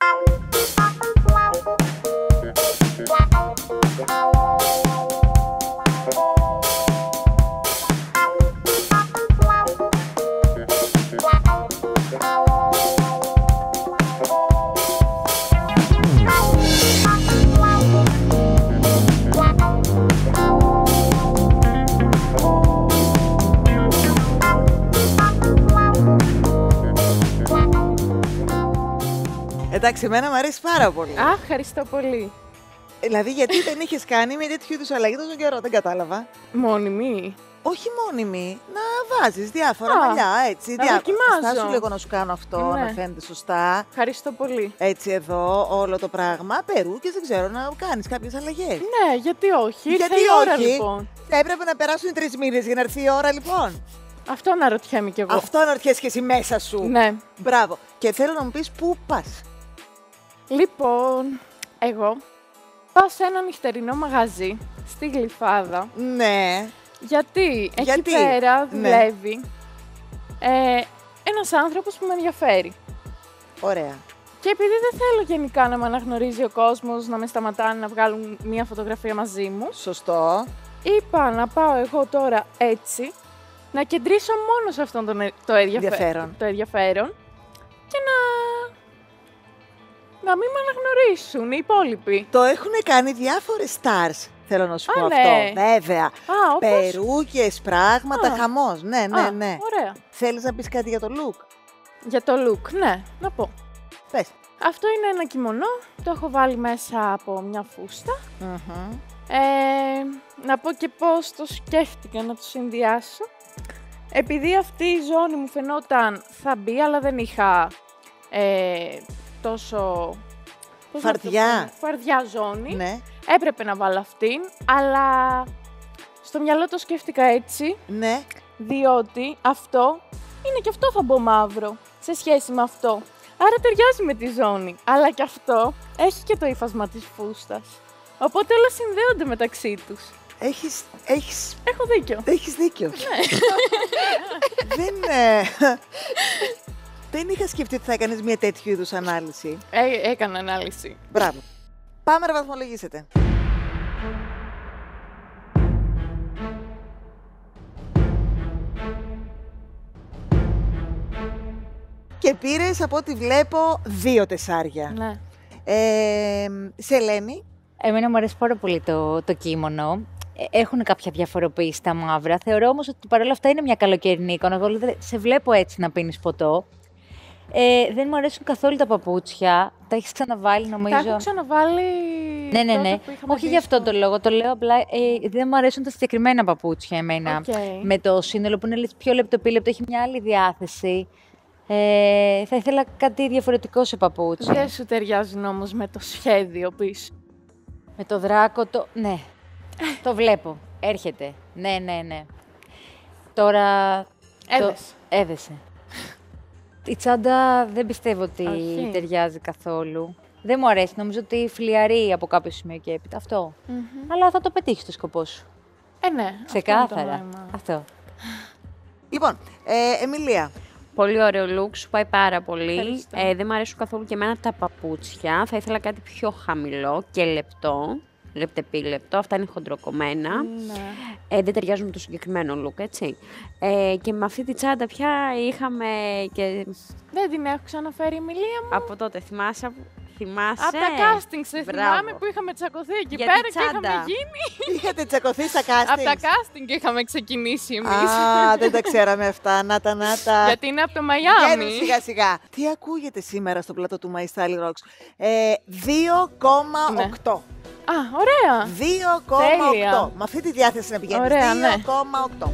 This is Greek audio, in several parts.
Εντάξει, εμένα μου αρέσει πάρα πολύ. Α, ευχαριστώ πολύ. Δηλαδή, γιατί δεν είχες κάνει με τέτοιου είδους αλλαγή τόσο καιρό, δεν κατάλαβα. Μόνιμη. Όχι μόνιμη, να βάζεις διάφορα μαλλιά, έτσι. Να δοκιμάζω. Στάσου λίγο να σου κάνω αυτό, Ναι. να φαίνεται σωστά. Ευχαριστώ πολύ. Έτσι εδώ, όλο το πράγμα. Περούκες, δεν ξέρω, να κάνεις κάποιες αλλαγές. Ναι, γιατί όχι. Ήρθε Γιατί η ώρα, όχι? λοιπόν. Έπρεπε να περάσουν 3 μήνες για να έρθει η ώρα, λοιπόν. Αυτό αναρωτιέμαι κι εγώ. Αυτό αναρωτιέσαι και εσύ μέσα σου. Ναι. Μπράβο. Και θέλω να μου πεις πού πας. Λοιπόν, εγώ πάω σε ένα νυχτερινό μαγαζί στη Γλυφάδα. Ναι. Γιατί εκεί Γιατί? πέρα Ναι. δουλεύει ένας άνθρωπος που με ενδιαφέρει. Ωραία. Και επειδή δεν θέλω γενικά να με αναγνωρίζει ο κόσμος, να με σταματάνε να βγάλουν μία φωτογραφία μαζί μου, Σωστό. είπα να πάω εγώ τώρα έτσι, να κεντρήσω μόνο σε αυτόν το ενδιαφέρον και να μην με αναγνωρίσουν οι υπόλοιποι. Το έχουν κάνει διάφορες stars. Θέλω να σου πω ναι. αυτό. Βέβαια. Α, όπως... Περούκες, πράγματα, χαμός. Ναι, ναι, Α, ναι. ωραία. Θέλεις να πεις κάτι για το look? Για το look, ναι, να πω. Πες. Αυτό είναι ένα κιμονό, το έχω βάλει μέσα από μια φούστα. Μμμ. Να πω και πώς το σκέφτηκα να το συνδυάσω. Επειδή αυτή η ζώνη μου φαινόταν θα μπει, αλλά δεν είχα τόσο... πώς να το Φαρδιά. πω, φαρδιά ζώνη. Ναι, Έπρεπε να βάλω αυτήν, αλλά στο μυαλό το σκέφτηκα έτσι, ναι. διότι αυτό είναι και αυτό θα μπω μαύρο σε σχέση με αυτό. Άρα ταιριάζει με τη ζώνη, αλλά και αυτό έχει και το ύφασμα της φούστας. Οπότε όλα συνδέονται μεταξύ τους. Έχω δίκιο. Έχεις δίκιο. Δεν είχα σκεφτεί ότι θα έκανες μια τέτοιου είδους ανάλυση. Έκανα ανάλυση. Μπράβο. Πάμε να βαθμολογήσετε. Και πήρες, από ό,τι βλέπω, 2 τεσσάρια. Ναι. Σελένη. Εμένα μου αρέσει πάρα πολύ το κείμενο. Έχουν κάποια διαφοροποίηση τα μαύρα. Θεωρώ όμως ότι παρόλα αυτά είναι μια καλοκαιρινή εικόνα. Εγώ σε βλέπω έτσι να πίνεις ποτό. Δεν μου αρέσουν καθόλου τα παπούτσια. Τα έχεις ξαναβάλει, νομίζω. Τα έχω ξαναβάλει. Ναι. Όχι γι' αυτό το λόγο. Το λέω απλά. Δεν μου αρέσουν τα συγκεκριμένα παπούτσια εμένα. Okay. Με το σύνολο που είναι πιο λεπτοπίλεπτο, έχει μια άλλη διάθεση. Θα ήθελα κάτι διαφορετικό σε παπούτσι. Δεν σου ταιριάζουν όμως με το σχέδιο πίσω. Με το δράκο το... Ναι, το βλέπω. Έρχεται. Ναι. Τώρα... Έδεσε. Η τσάντα δεν πιστεύω ότι ταιριάζει καθόλου. Δεν μου αρέσει. Νομίζω ότι φλιαρεί από κάποιο σημείο και έπειτα. Αυτό. Αλλά θα το πετύχεις το σκοπό σου. Ναι. Ξεκάθαρα. Αυτό. Λοιπόν, Εμιλία. Πολύ ωραίο look, σου πάει πάρα πολύ. Ευχαριστώ. Δεν μου αρέσουν καθόλου και εμένα τα παπούτσια. Θα ήθελα κάτι πιο χαμηλό και λεπτό. Λεπτεπίλεπτο. Αυτά είναι χοντροκομμένα. Ναι. Δεν ταιριάζουν με το συγκεκριμένο look, έτσι. Και με αυτή τη τσάντα πια είχαμε και... Δεν την έχω ξαναφέρει η Εμιλία μου. Από τότε, θυμάσαι. Από τα casting σε θυμάμαι που είχαμε τσακωθεί εκεί Για πέρα τη και είχαμε τσάντα. γίνει. Είχατε τσακωθεί στα casting. Από τα casting είχαμε ξεκινήσει εμείς. Α, δεν τα ξέραμε αυτά. Να τα. Γιατί είναι από το Μαϊάμι. Βγαίνουν σιγά-σιγά. Τι ακούγεται σήμερα στο πλατό του My Style Rocks? 2,8. Α, ωραία. 2,8. Τέλεια. Με αυτή τη διάθεση να πηγαίνεις. Ωραία, ναι. 2,8.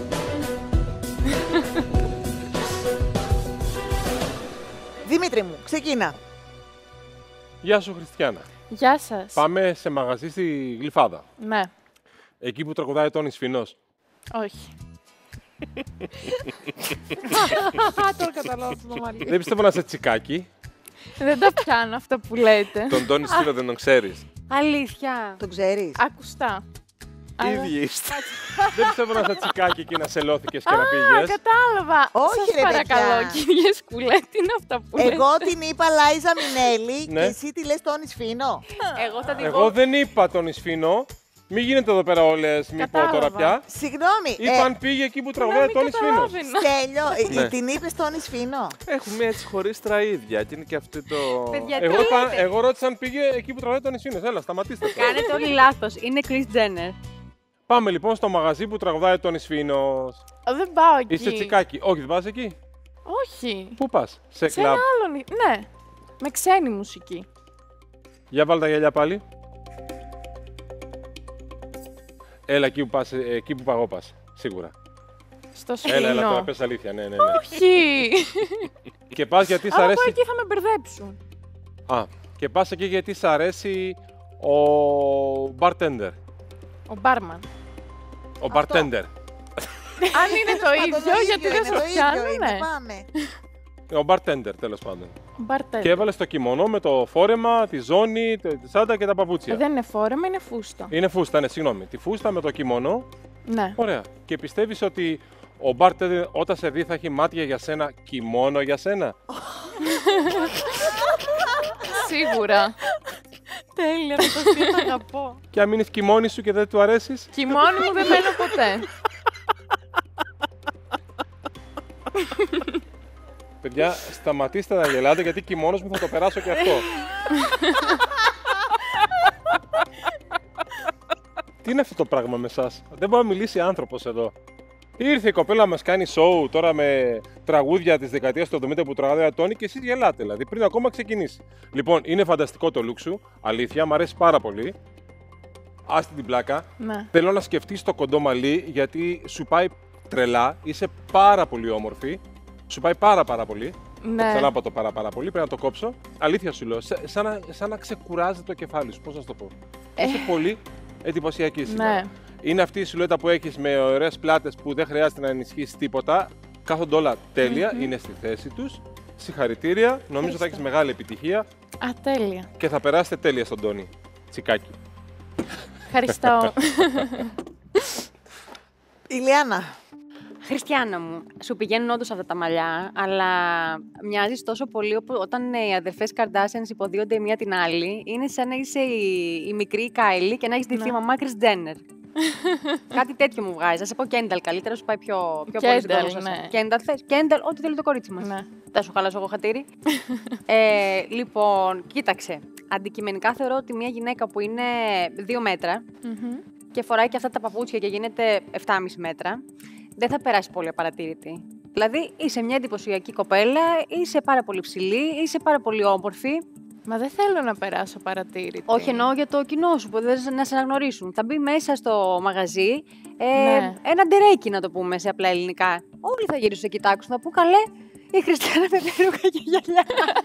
Δημήτρη μου, ξεκίνα. Γεια σου, Χριστιανά. Γεια σας. Πάμε σε μαγαζί στη Γλυφάδα. Ναι. Εκεί που τραγουδάει Τόνις Φινός. Όχι. Τώρα καταλάβω το μαλλί. Δεν πιστεύω να είσαι τσικάκι. Δεν τα πιάνω αυτά που λέτε. Τον Τόνι Σφίνο δεν τον ξέρεις. Αλήθεια. Το ξέρεις? Ακουστά. Ίδιοι είστε. Δεν πιστεύω να είσαι τσικάκι και να σελώθηκες και να πήγες. Κατάλαβα. Όχι, Σας ρε, παρακαλώ, παιδιά. κύριε Σκουλέ, τι είναι αυτά που λέτε. Εγώ την είπα Λάιζα Μινέλη Ναι. και εσύ τη λες Τόνι Σφίνο. Εγώ θα την Εγώ πω. δεν είπα τον Ισφίνο. Μην γίνεται εδώ πέρα όλες, μη πω τώρα Κατάλαβα. πια. Συγγνώμη. Είπα αν πήγε εκεί που Να τραγουδάει μην τον Ισφίνο. καταλάβαινα. Στέλιο, Ναι. την είπες Τόνι Σφίνο. Έχουμε έτσι χωρίς τραγίδια και είναι και αυτό το. Παιδιά, Εγώ, τι είπα, λέτε? εγώ ρώτησα αν πήγε εκεί που τραγουδάει τον Ισφίνο. Έλα, σταματήστε τώρα. Κάνετε όλοι λάθος. Είναι Kris Jenner. Πάμε λοιπόν στο μαγαζί που τραγουδάει τον Ισφίνο. Δεν πάω εκεί. Είσαι τσικάκι. Όχι, δεν πας εκεί. Όχι. Πού πας, σε Σε ένα κλαμπ. άλλον. Ναι. Με ξένη μουσική. Για βάλε τα γυαλιά πάλι. Έλα εκεί που πας, εκεί που παγώ πας. Σίγουρα. Στο Σφίνο. Έλα τώρα, πες αλήθεια. Ναι. Όχι. Και πας γιατί σ' Αν πω αρέσει. εκεί θα με μπερδέψουν. Α, και πας εκεί γιατί σ' αρέσει ο bartender. Ο μπάρμαν. Ο bartender. Αν είναι το ίδιο, γιατί δεν είναι το σας ίδιο, πιάνουν, είναι, ναι. πάμε. Ο bartender τέλος πάντων. Μπαρτέλ. Και έβαλε το κιμονό με το φόρεμα, τη ζώνη, τη σάντα και τα παπούτσια. Δεν είναι φόρεμα, είναι φούστα. Είναι φούστα, ναι, συγγνώμη. Τη φούστα με το κιμονό. Ναι. Ωραία. Και πιστεύεις ότι ο bartender όταν σε δει θα έχει μάτια για σένα, κιμόνο για σένα. Σίγουρα. Τέλεια, το αστείο το αγαπώ. Και αν μείνεις κοιμόνι σου και δεν του αρέσεις. Κοιμώνει μου δεν μένω ποτέ. Παιδιά, σταματήστε να γελάτε γιατί κοιμόνος μου θα το περάσω και αυτό. Τι είναι αυτό το πράγμα με εσάς. Δεν μπορεί να μιλήσει άνθρωπος εδώ. Ήρθε η κοπέλα να μας κάνει show τώρα με τραγούδια της δεκαετίας του 70 που τραγουδάει ο Τόνι και εσείς γελάτε δηλαδή πριν ακόμα ξεκινήσει. Λοιπόν, είναι φανταστικό το look σου. Αλήθεια, μου αρέσει πάρα πολύ. Άστη την πλάκα. Ναι. Θέλω να σκεφτείς το κοντό μαλλί γιατί σου πάει τρελά. Είσαι πάρα πολύ όμορφη. Σου πάει πάρα πολύ. Ναι. Θέλω να πω το πάρα πολύ, πρέπει να το κόψω. Αλήθεια σου λέω, σαν να ξεκουράζει το κεφάλι σου, πώς να σου το πω. Είσαι πολύ εντυπωσιακή σήμερα. Ναι. Είναι αυτή η σιλουέτα που έχεις με ωραίες πλάτες που δεν χρειάζεται να ενισχύσεις τίποτα. Κάθονται όλα τέλεια, είναι στη θέση τους. Συγχαρητήρια, νομίζω θα έχεις μεγάλη επιτυχία Α, τέλεια. και θα περάσετε τέλεια στον Τόνι. Τσικάκι. Ευχαριστώ. Ηλιάνα. Χριστιανά μου, σου πηγαίνουν όντως αυτά τα μαλλιά, αλλά μοιάζεις τόσο πολύ όταν οι αδερφές Kardashians υποδίονται η μία την άλλη. Είναι σαν να είσαι η μικρή Κάιλι και να έχεις ντυθεί η μαμά Kris Jenner. Κάτι τέτοιο μου βγάζει. Θα σε πω Κένταλ καλύτερα, σου πάει πιο πολύ στην κόμμα σας. ναι. Κένταλ θες. Κένταλ, ό,τι θέλει το κορίτσι μας. Ναι. Θα σου χαλάσω εγώ χατήρι. Λοιπόν, κοίταξε. Αντικειμενικά θεωρώ ότι μια γυναίκα που είναι 2 μέτρα και φοράει και αυτά τα παπούτσια και γίνεται 7,5 μέτρα, δεν θα περάσει πολύ απαρατήρητη. Δηλαδή, είσαι μια εντυπωσιακή κοπέλα, είσαι πάρα πολύ ψηλή, είσαι πάρα πολύ όμορφη. Μα δεν θέλω να περάσω παρατήρητη. Όχι, εννοώ για το κοινό σου, που δεν να σε αναγνωρίσουν. Θα μπει μέσα στο μαγαζί, Ναι. ένα ντερέκι να το πούμε σε απλά ελληνικά. Όλοι θα γυρίσουν, σε κοιτάξουν, θα πούν καλέ, η Χριστιανά με περούκα και γυαλιά.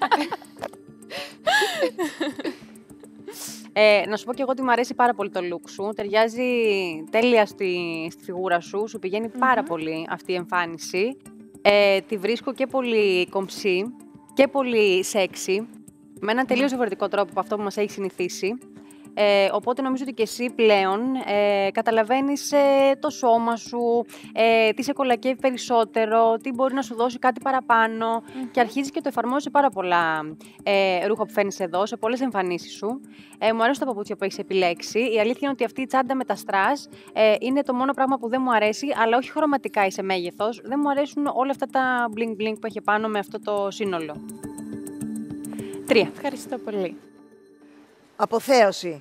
Να σου πω και εγώ ότι μου αρέσει πάρα πολύ το look σου. Ταιριάζει τέλεια στη φιγούρα σου. Σου πηγαίνει πάρα πολύ αυτή η εμφάνιση. Τη βρίσκω και πολύ κομψή και πολύ σεξι. Με έναν τελείως διαφορετικό τρόπο από αυτό που μας έχει συνηθίσει. Οπότε νομίζω ότι και εσύ πλέον καταλαβαίνεις το σώμα σου, τι σε κολακεύει περισσότερο, τι μπορεί να σου δώσει κάτι παραπάνω και αρχίζεις και το εφαρμόζεις σε πάρα πολλά ρούχα που φέρνεις εδώ, σε πολλές εμφανίσεις σου. Μου αρέσουν τα παπούτσια που έχεις επιλέξει. Η αλήθεια είναι ότι αυτή η τσάντα με τα στρας είναι το μόνο πράγμα που δεν μου αρέσει, αλλά όχι χρωματικά ή σε μέγεθος. Δεν μου αρέσουν όλα αυτά τα bling bling που έχει πάνω με αυτό το σύνολο. 3. Ευχαριστώ πολύ. Αποθέωση.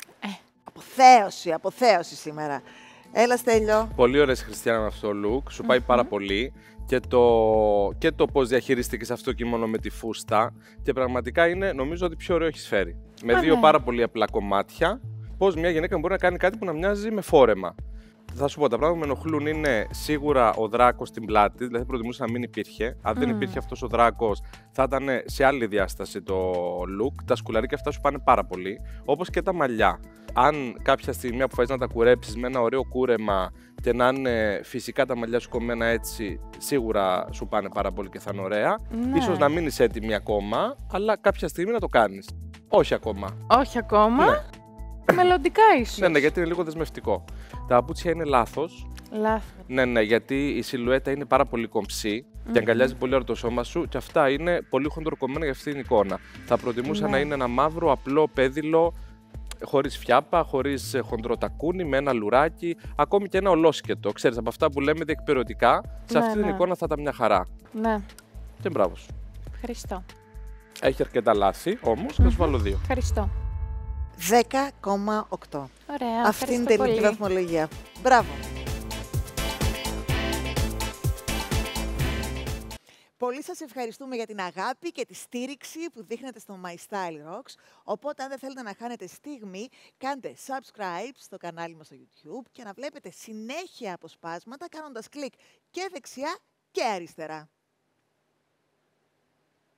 Αποθέωση σήμερα. Έλα, Στέλιο. Πολύ ωραίες Χριστιανά με αυτό το look, σου πάει πάρα πολύ και το πώς διαχειριστήκες αυτό το κείμενο με τη φούστα και πραγματικά είναι, νομίζω ότι πιο ωραίο έχεις φέρει. Με δύο πάρα πολύ απλά κομμάτια, πώς μια γυναίκα μπορεί να κάνει κάτι που να μοιάζει με φόρεμα. Θα σου πω, τα πράγματα που με ενοχλούν είναι σίγουρα ο δράκος στην πλάτη, δηλαδή προτιμούσα να μην υπήρχε. Αν δεν υπήρχε αυτός ο δράκος, θα ήταν σε άλλη διάσταση το look. Τα σκουλαρίκια αυτά σου πάνε πάρα πολύ, όπως και τα μαλλιά. Αν κάποια στιγμή αποφασίσεις να τα κουρέψεις με ένα ωραίο κούρεμα και να είναι φυσικά τα μαλλιά σου κομμένα έτσι, σίγουρα σου πάνε πάρα πολύ και θα είναι ωραία. Ναι. Ίσως να μείνεις έτοιμη ακόμα, αλλά κάποια στιγμή να το κάνεις. Όχι ακόμα. Όχι ακόμα. Ναι. Μελλοντικά ίσως. Ναι, γιατί είναι λίγο δεσμευτικό. Τα παπούτσια είναι λάθος. Λάθος. Ναι, γιατί η σιλουέτα είναι πάρα πολύ κομψή και αγκαλιάζει πολύ ώρα το σώμα σου και αυτά είναι πολύ χοντροκομμένα για αυτή την εικόνα. Θα προτιμούσα να είναι ένα μαύρο, απλό, πέδιλο, χωρίς φιάπα, χωρίς χοντρό τακούνι, με ένα λουράκι, ακόμη και ένα ολόσκετο. Ξέρεις, από αυτά που λέμε διεκπαιρωτικά, σε αυτή την εικόνα θα ήταν μια χαρά. Ναι. Και μπράβο σου. Ευχαριστώ. Έχει αρκετά λάθη, όμως, θα σου βάλω 2. Ευχαριστώ. 10,8. Ωραία. Αυτή είναι η τελική πολύ. βαθμολογία. Μπράβο. Πολύ σας ευχαριστούμε για την αγάπη και τη στήριξη που δείχνετε στο My Style Rocks. Οπότε, αν δεν θέλετε να χάνετε στιγμή, κάντε subscribe στο κανάλι μας στο YouTube και να βλέπετε συνέχεια αποσπάσματα κάνοντας κλικ και δεξιά και αριστερά.